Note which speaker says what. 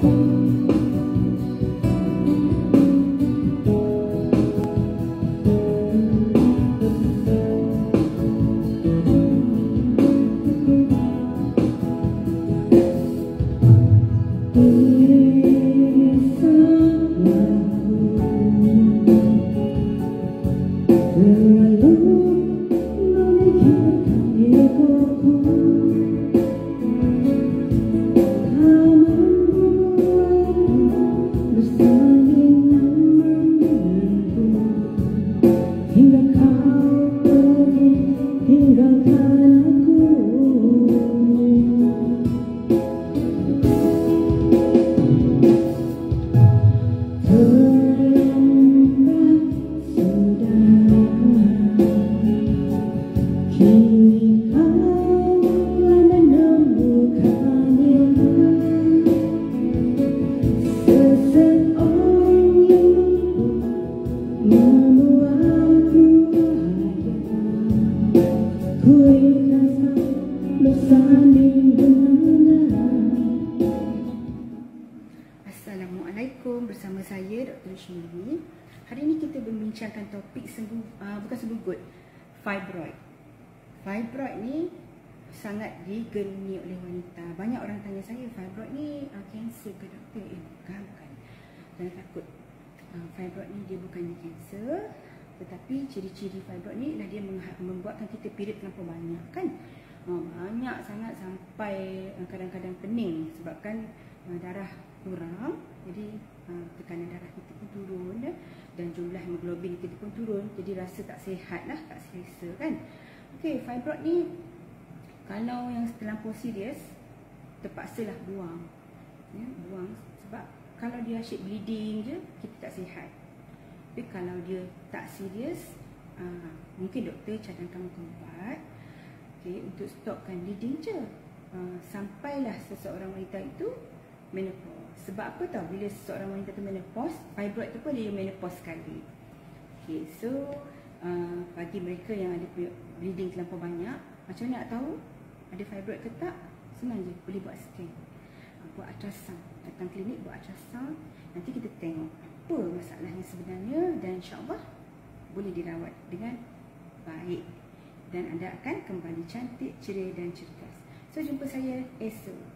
Speaker 1: Assalamualaikum, bersama saya Dr. Rishmini. Hari ini kita membincangkan topik bukan senggugut, fibroid. Fibroid ni sangat digelumi oleh wanita. Banyak orang tanya saya, fibroid ni kanser ke doktor? Bukan. Jangan takut. Fibroid ni dia bukannya kanser, tetapi ciri-ciri fibroid ni adalah dia membuatkan kita period terlampau banyak kan. Banyak sangat sampai kadang-kadang pening sebabkan darah kurang, jadi tekanan darah kita pun turun dan jumlah hemoglobin kita pun turun, jadi rasa tak sihat lah, tak selesa kan. Okey, fibroid ni kalau yang terlampau serius terpaksalah buang. Buang sebab kalau dia asyik bleeding je kita tak sihat. Tapi kalau dia tak serius, mungkin doktor cadangkan ubat untuk stopkan bleeding je, sampailah seseorang wanita itu menopause. Sebab apa tahu, bila seseorang wanita tu menopause, fibroid tu pun dia menopause sekali. Okay, so bagi mereka yang ada bleeding terlampau banyak, macam mana nak tahu ada fibroid ke tak? Senang je, boleh buat scan, buat ultrasound, datang klinik buat ultrasound, nanti kita tengok apa masalahnya sebenarnya dan insyaAllah boleh dirawat dengan baik dan anda akan kembali cantik, ceria dan cergas. So jumpa saya esok.